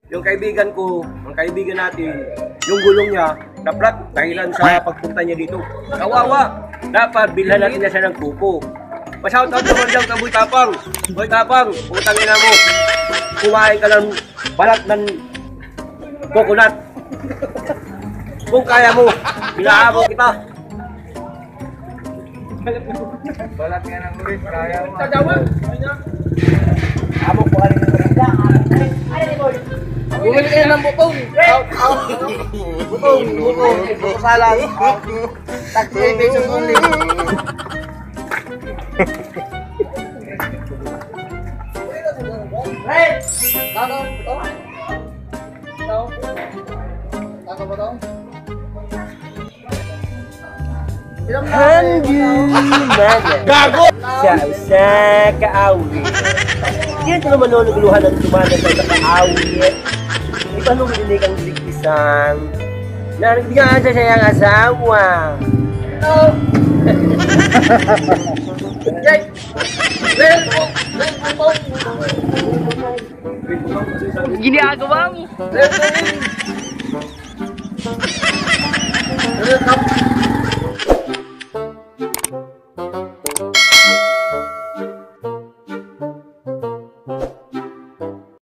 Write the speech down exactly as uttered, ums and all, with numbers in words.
yung kaibigan ko, ang kaibigan natin, yung gulong niya, naplat, dahilan sa pagpunta niya dito. Kawawa, dapat bilhan natin na siya ng grupo. Pashout out naman dyan ka, Boy Tapang. Boy Tapang, utang ina mo. Kumain ka ng balat ng coconut. Kung kaya mo, inaabo kita. Balat nga ng ulit, kaya mo. Tadawag! Amo ko alin ng maganda. Bumili kayo ng butong. Butong, butong. Butong salang. Tag-three pesos only. Hey! Takaw, butong? Takaw? Takaw, butong? Handi mana? Gago! Sa kaawi. Yan ka naman nuluguluhan ng tumana sa kaawi. Di ba nung hindi kang sikisang? Narinig sa siyang asawa. No! Jay! Lel po! Lel po! Ginagawa mo. Lel po! Lel po!